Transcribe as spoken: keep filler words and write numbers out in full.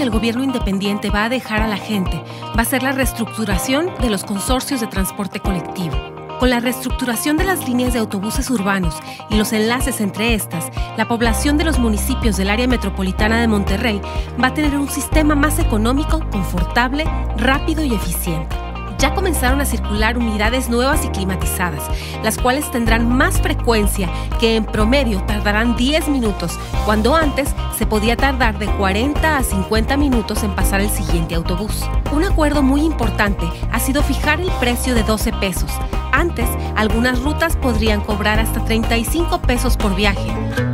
el gobierno independiente va a dejar a la gente va a ser la reestructuración de los consorcios de transporte colectivo. Con la reestructuración de las líneas de autobuses urbanos y los enlaces entre estas, la población de los municipios del área metropolitana de Monterrey va a tener un sistema más económico, confortable, rápido y eficiente. Ya comenzaron a circular unidades nuevas y climatizadas, las cuales tendrán más frecuencia, que en promedio tardarán diez minutos, cuando antes se podía tardar de cuarenta a cincuenta minutos en pasar el siguiente autobús. Un acuerdo muy importante ha sido fijar el precio de doce pesos. Antes, algunas rutas podrían cobrar hasta treinta y cinco pesos por viaje.